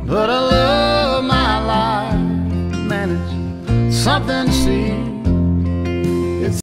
but I love my life. Man, it's something to see.